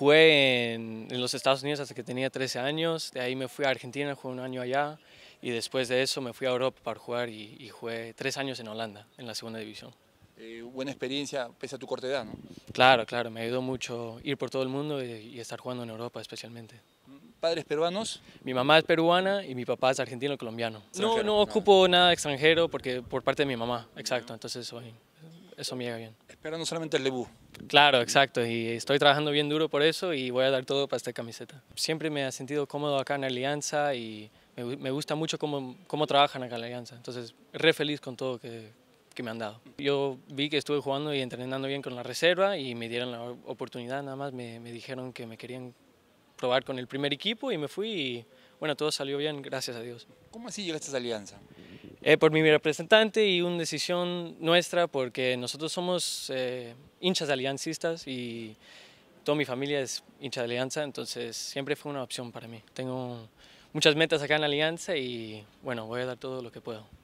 Jugué en los Estados Unidos hasta que tenía 13 años, de ahí me fui a Argentina, jugué un año allá y después de eso me fui a Europa para jugar y jugué 3 años en Holanda, en la segunda división. Buena experiencia pese a tu corta edad, ¿no? Claro, claro, me ayudó mucho ir por todo el mundo y estar jugando en Europa especialmente. Padres peruanos, Mi mamá es peruana y mi papá es argentino-colombiano. No, extranjero. no ocupo nada extranjero porque por parte de mi mamá, exacto, entonces eso me llega bien. esperando solamente el debut. Claro, exacto, y estoy trabajando bien duro por eso y voy a dar todo para esta camiseta. Siempre me he sentido cómodo acá en Alianza y me gusta mucho cómo trabajan acá en Alianza, entonces re feliz con todo que me han dado. Yo vi que estuve jugando y entrenando bien con la reserva y me dieron la oportunidad, nada más me dijeron que me querían probar con el primer equipo y me fui y bueno, todo salió bien, gracias a Dios. ¿Cómo así llegaste a esa alianza? Por mi representante y una decisión nuestra porque nosotros somos hinchas aliancistas y toda mi familia es hincha de Alianza, entonces siempre fue una opción para mí. Tengo muchas metas acá en Alianza y bueno, voy a dar todo lo que puedo.